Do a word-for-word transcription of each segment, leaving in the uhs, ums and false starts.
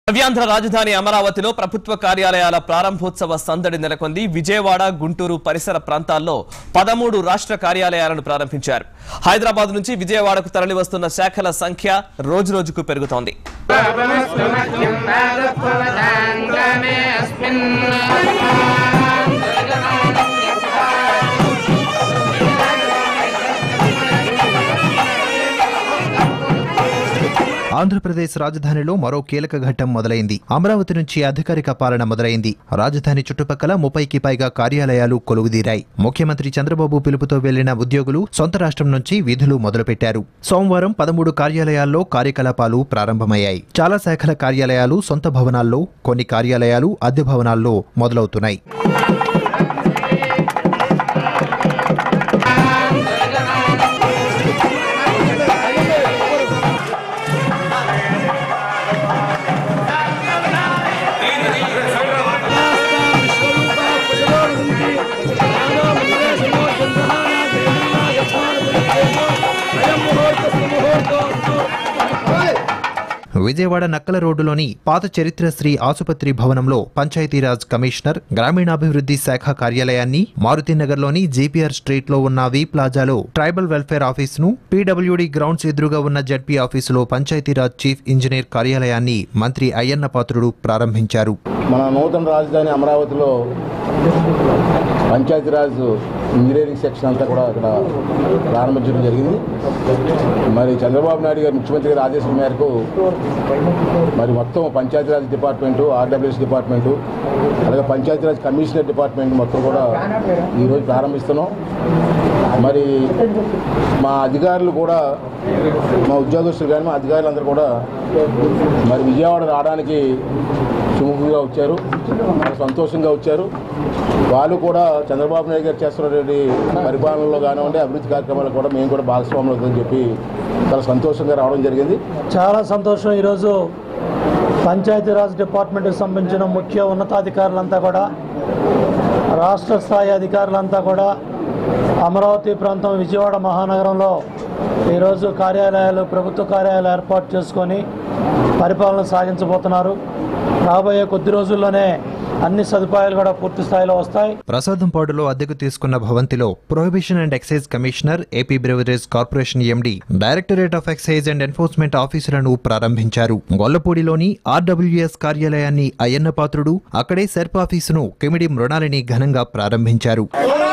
నవ్యాంధ్ర రాజధాని అమరావతిలో ప్రభుత్వ కార్యాలయాల ప్రారంభోత్సవ సందడి నెలకొంది. విజయవాడ, గుంటూరు పరిసర ప్రాంతాల్లో పదమూడు రాష్ట్ర కార్యాలయాలను ప్రారంభించారు. హైదరాబాద్ నుంచి విజయవాడకు తరలివస్తున్న శాఖల సంఖ్య రోజురోజుకు పెరుగుతోంది. ఆంధ్రప్రదేశ్ రాజధానిలో మరో కీలక ఘట్టం మొదలైంది. అమరావతి నుంచి అధికారిక పాలన మొదలైంది. రాజధాని చుట్టుపక్కల ముప్పైకి పైగా కార్యాలయాలు కొలువుదీరాయి. ముఖ్యమంత్రి చంద్రబాబు పిలుపుతో వెళ్లిన ఉద్యోగులు సొంత రాష్ట్రం నుంచి విధులు మొదలుపెట్టారు. సోమవారం పదమూడు కార్యాలయాల్లో కార్యకలాపాలు ప్రారంభమయ్యాయి. చాలా శాఖల కార్యాలయాలు సొంత భవనాల్లో, కొన్ని కార్యాలయాలు అద్దె భవనాల్లో మొదలవుతున్నాయి. విజయవాడ నక్కల రోడ్డులోని పాత చరిత్ర శ్రీ ఆసుపత్రి భవనంలో పంచాయతీరాజ్ కమిషనర్, గ్రామీణాభివృద్ధి శాఖ కార్యాలయాన్ని, మారుతినగర్లోని జీపీఆర్ స్ట్రీట్ లో ఉన్న వి ప్లాజాలో ట్రైబల్ వెల్ఫేర్ ఆఫీసును, పీడబ్ల్యూడీ గ్రౌండ్స్ ఎదురుగా ఉన్న జడ్పీ ఆఫీసులో పంచాయతీరాజ్ చీఫ్ ఇంజనీర్ కార్యాలయాన్ని మంత్రి అయ్యన్న పాత్రుడు ప్రారంభించారు. మన నూతన రాజధాని అమరావతిలో పంచాయతీరాజ్ ఇంజనీరింగ్ సెక్షన్ అంతా కూడా అక్కడ ప్రారంభించడం జరిగింది. మరి చంద్రబాబు నాయుడు గారు ముఖ్యమంత్రి గారి ఆదేశం మేరకు మరి మొత్తం పంచాయతీరాజ్ డిపార్ట్మెంటు, ఆర్డబ్ల్యూఎస్ డిపార్ట్మెంటు, అలాగే పంచాయతీరాజ్ కమిషనర్ డిపార్ట్మెంట్ మొత్తం కూడా ఈరోజు ప్రారంభిస్తున్నాం. మరి మా అధికారులు కూడా, మా ఉద్యోగస్తులు కానీ మా అధికారులందరూ కూడా మరి విజయవాడ రావడానికి సుముఖంగా వచ్చారు, చాలా సంతోషంగా వచ్చారు. వాళ్ళు కూడా చంద్రబాబు నాయుడు గారు చేస్తున్నటువంటి పరిపాలనలో కానివ్వండి, అభివృద్ధి కార్యక్రమాలు కూడా మేము కూడా భాగస్వాములు అవుతుందని చెప్పి చాలా సంతోషంగా రావడం జరిగింది. చాలా సంతోషం. ఈరోజు పంచాయతీరాజ్ డిపార్ట్మెంట్కి సంబంధించిన ముఖ్య ఉన్నతాధికారులంతా కూడా, రాష్ట్ర స్థాయి అధికారులంతా కూడా అమరావతి ప్రాంతం విజయవాడ మహానగరంలో ఈరోజు కార్యాలయాలు, ప్రభుత్వ కార్యాలయాలు ఏర్పాటు చేసుకొని పరిపాలన సాగించబోతున్నారు. రాబోయే కొద్ది రోజుల్లోనే అన్ని సదుపాయాలు కూడా పూర్తి స్థాయిలో వస్తాయి. ప్రసాదంపాడులో అద్దెకు తీసుకున్న భవంతిలో prohibition and excise commissioner, AP beverage corporation MD, directorate of excise and enforcement ఆఫీసులను ప్రారంభించారు. గొల్లపూడిలోని ఆర్డబ్ల్యూఎస్ కార్యాలయాన్ని అయ్యన్న పాత్రుడు, అక్కడే సెర్ప్ ఆఫీసును కిమిడి మృణాలిని ఘనంగా ప్రారంభించారు.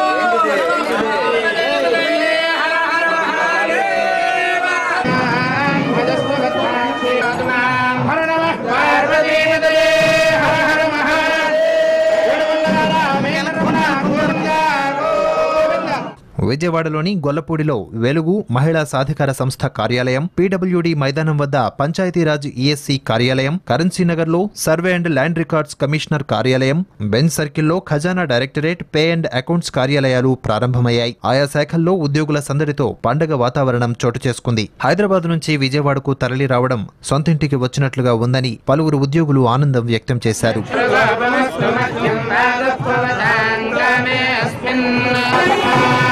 విజయవాడలోని గొల్లపూడిలో వెలుగు మహిళా సాధికార సంస్థ కార్యాలయం, పీడబ్ల్యూడీ మైదానం వద్ద పంచాయతీరాజ్ ఈఎస్సీ కార్యాలయం, కరెన్సీనగర్లో survey and land records commissioner కార్యాలయం, బెంజ్ సర్కిల్లో ఖజానా డైరెక్టరేట్, పే అండ్ అకౌంట్స్ కార్యాలయాలు ప్రారంభమయ్యాయి. ఆయా శాఖల్లో ఉద్యోగుల సందడితో పండగ వాతావరణం చోటు చేసుకుంది. హైదరాబాద్ నుంచి విజయవాడకు తరలి రావడం సొంతింటికి వచ్చినట్లుగా ఉందని పలువురు ఉద్యోగులు ఆనందం వ్యక్తం చేశారు. Thank you.